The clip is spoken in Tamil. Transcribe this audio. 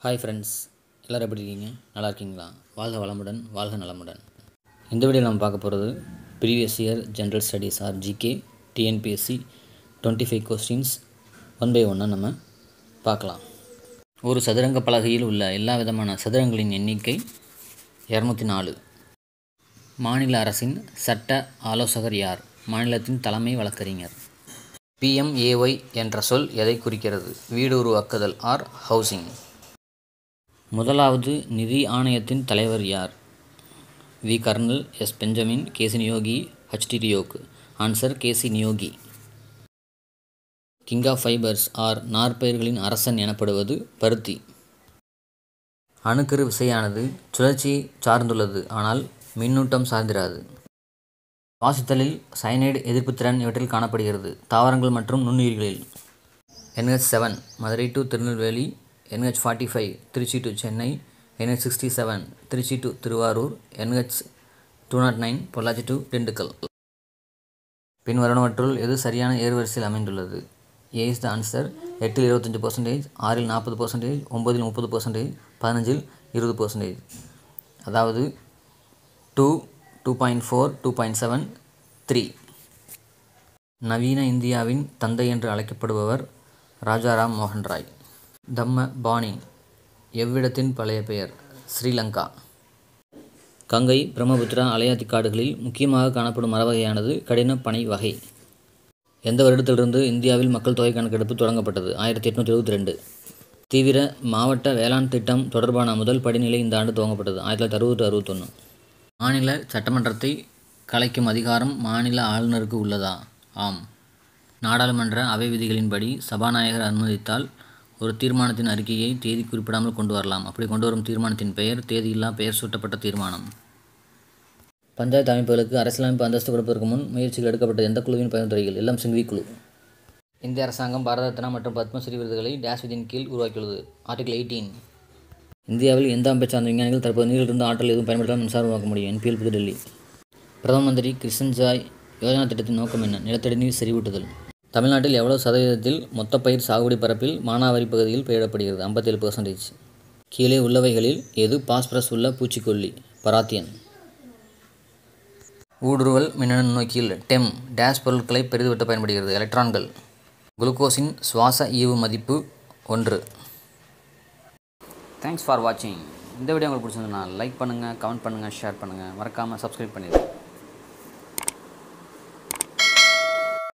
ஹாய் ஃப்ரெண்ட்ஸ், எல்லோரும் எப்படி இருக்கீங்க? நல்லா இருக்கீங்களா? வாழ்க வளமுடன், வாழ்க நலமுடன். இந்த வீடியோவில் நம்ம பார்க்க போகிறது previous year general studies or GK TNPSC 25 questions 1 by 1 நம்ம பார்க்கலாம். ஒரு சதுரங்க பலகையில் உள்ள எல்லா விதமான சதுரங்களின் எண்ணிக்கை 204. மாநில அரசின் சட்ட ஆலோசகர் யார்? மாநிலத்தின் தலைமை வழக்கறிஞர். PMAY என்ற சொல் எதை குறிக்கிறது? வீடு உருவாக்குதல் ஆர் ஹவுசிங். முதலாவது நிதி ஆணையத்தின் தலைவர் யார்? வி. கர்னல், S. Benjamin, KC Neogy, H.T. டியோக். Answer KC Neogy. King of fibres or நாற்பயிர்களின் அரசன் எனப்படுவது பருத்தி. அணுக்கரு விசையானது சுழற்சியை சார்ந்துள்ளது, ஆனால் மின்னூட்டம் சார்ந்திராது. சுவாசித்தலில் சயனைடு எதிர்ப்புத்திறன் இவற்றில் காணப்படுகிறது? தாவரங்கள் மற்றும் நுண்ணுயிர்களில். NH7 Madurai to Tirunelveli, NH45 Trichy to Chennai, NH67 Trichy to Tiruvarur, NH209 Pollachi to Dindigul. பின்வருவனவற்றுள் எது சரியான ஏறுவரிசையில் அமைந்துள்ளது? A is the answer. 8 25%, 6 40%, 9 30%, 15 20%. அதாவது 2, 2.4, 2.7, 3. நவீன இந்தியாவின் தந்தை என்று அழைக்கப்படுபவர் ராஜாராம் மோகன் ராய். தம்ம பாணி எவ்விடத்தின் பழைய பெயர்? ஸ்ரீலங்கா. கங்கை, பிரம்மபுத்திரா, அலையாத்தி காடுகளில் முக்கியமாக காணப்படும் மரவகையானது கடின பனை வகை. எந்த வருடத்திலிருந்து இந்தியாவில் மக்கள் தொகை கணக்கெடுப்பு தொடங்கப்பட்டது? 1872. தீவிர மாவட்ட வேளாண் திட்டம் தொடர்பான முதல் படிநிலை இந்த ஆண்டு துவங்கப்பட்டது. 1960-61. மாநில சட்டமன்றத்தை கலைக்கும் அதிகாரம் மாநில ஆளுநருக்கு உள்ளதா? ஆம். நாடாளுமன்ற அவை விதிகளின்படி சபாநாயகர் அனுமதித்தால் ஒரு தீர்மானத்தின் அறிக்கையை தேதி குறிப்பிடாமல் கொண்டு வரலாம். அப்படி கொண்டு வரும் தீர்மானத்தின் பெயர் தேதியில்லா பெயர் சூட்டப்பட்ட தீர்மானம். பஞ்சாயத்து அமைப்புகளுக்கு அரசியலமைப்பு அந்தஸ்து கொடுப்பதற்கு முன் முயற்சிகள் எடுக்கப்பட்டது எந்த குழுவின் பரிந்துரைகள்? எல்லாம் சிங்வி குழு. இந்திய அரசாங்கம் பாரத ரத்னா மற்றும் பத்மஸ்ரீ விருதுகளை டேஷ் விதியின் கீழ் உருவாக்கியுள்ளது. ஆர்டிகல் 18. இந்தியாவில் எந்த அமைப்பை சார்ந்த விஞ்ஞானிகள் தற்போது நீரிலிருந்து ஆற்றல் எதுவும் பயன்படுத்தாமல் மின்சாரம் உருவாக்க முடியும்? NPL புதுடெல்லி. பிரதம மந்திரி கிஷன் ஜாய் யோஜனா திட்டத்தின் நோக்கம் என்ன? நிலத்தடி நீர் செறிவூட்டுதல். தமிழ்நாட்டில் எவ்வளவு சதவீதத்தில் மொத்த பயிர் சாகுபடி பரப்பில் மானாவாரி பகுதியில் பயிரிடப்படுகிறது? 57%. கீழே உள்ளவைகளில் எது பாஸ்பரஸ் உள்ள பூச்சிக்கொல்லி? பராத்தியன். ஊடுருவல் மின்னணு நுண்ணோக்கியில் டெம் டேஷ் பொருட்களை பெரிதுபடுத்த பயன்படுகிறது? எலக்ட்ரான்கள். குளுக்கோஸின் சுவாச ஈவு மதிப்பு 1. தேங்க்ஸ் ஃபார் வாட்சிங். இந்த வீடியோ உங்களுக்கு பிடிச்சிருந்ததுன்னா லைக் பண்ணுங்கள், கமெண்ட் பண்ணுங்கள், ஷேர் பண்ணுங்கள், மறக்காமல் சப்ஸ்கிரைப் பண்ணிடுங்க.